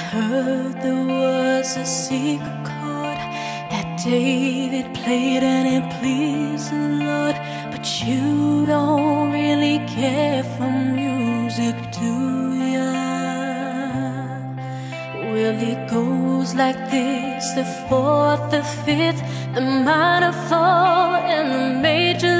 heard there was a secret chord that David played and it pleased the Lord. But you don't really care for music, do ya? Well, it goes like this: the fourth, the fifth, the minor fall, and the major